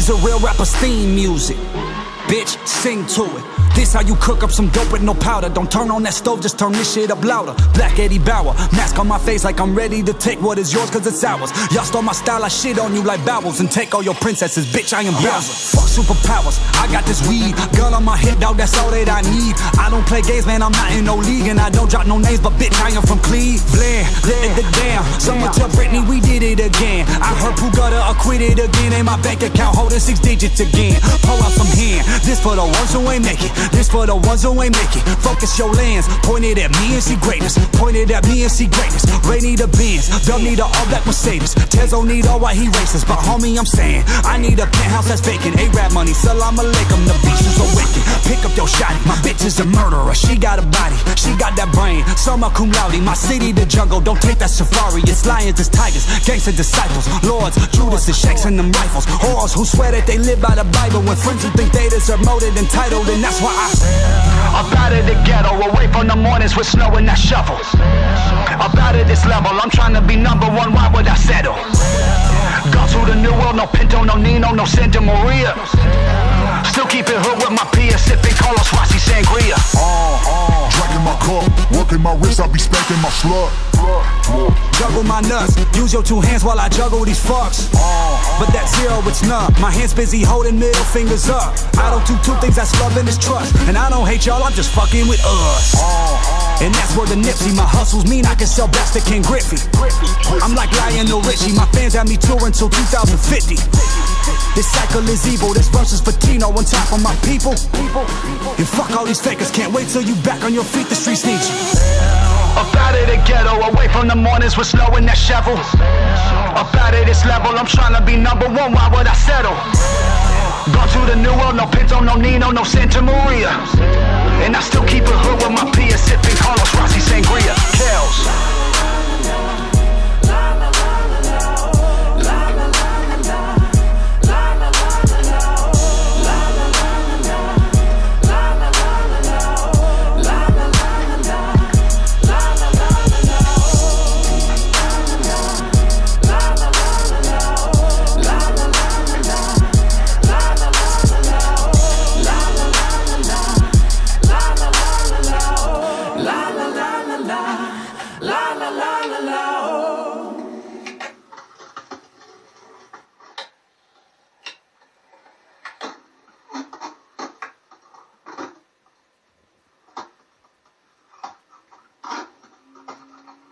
is a real rapper's theme music. Bitch, sing to it. This how you cook up some dope with no powder. Don't turn on that stove, just turn this shit up louder. Black Eddie Bauer, mask on my face like I'm ready to take what is yours cause it's ours. Y'all stole my style, I shit on you like bowels and take all your princesses, bitch, I am Bowser. Fuck superpowers, I got this weed. Gun on my hip, dog, that's all that I need. I don't play games, man, I'm not in no league. And I don't drop no names, but bitch, I am from Cleveland. Let it down, someone tell Britney we did it again. I heard Pooh Gutter acquitted again. And my bank account holding 6 digits again. Pull out some hand, this for the ones who ain't make it. This for the ones who ain't make it. Focus your lens, pointed at me and see greatness. Pointed at me and see greatness. Ray need a Benz, Dub need a all-black Mercedes. Tezo need all white, he racist. But homie, I'm saying, I need a penthouse that's vacant. A-rap money, salam alaikum, the beast is awakened. Pick up your shotty, my bitch is a murderer. She got a body, she got that brain. Summa cum laude, my city the jungle. Don't take that safari, it's lions, it's tigers. Gangsta disciples, lords, Judas is shakes and them rifles. Whores who swear that they live by the Bible. When friends who think they deserve more than entitled. And that's why I'm out of the ghetto, away from the mornings with snow and that shovel. Up out of this level, I'm trying to be number one, why would I settle? Go to the new world, no Pinto, no Nino, no Santa Maria. Still keep it hood with my peers, sipping Carlos Rossi Sangria. Drinking my cup, working my wrist, I be spanking my slut. Juggle my nuts, use your 2 hands while I juggle these fucks. But that zero, it's none. My hands busy holding middle fingers up. I don't do 2 things, that's love and it's trust. And I don't hate y'all, I'm just fucking with us. And that's where the Nipsey, my hustles mean I can sell best to Ken Griffey. I'm like Lionel Richie, my fans have me touring till 2050. This cycle is evil, this verse is for Tino on top of my people. And fuck all these fakers, can't wait till you back on your feet, the streets need you. Up out of the ghetto, away from the mornings with snow and that shovel. Up out of this level, I'm trying to be number one, why would I settle? Go to the new world, no Pinto, no Nino, no Santa Maria. And I still keep it hood with my peers, sipping Carlos Rossi Sangria. Kells.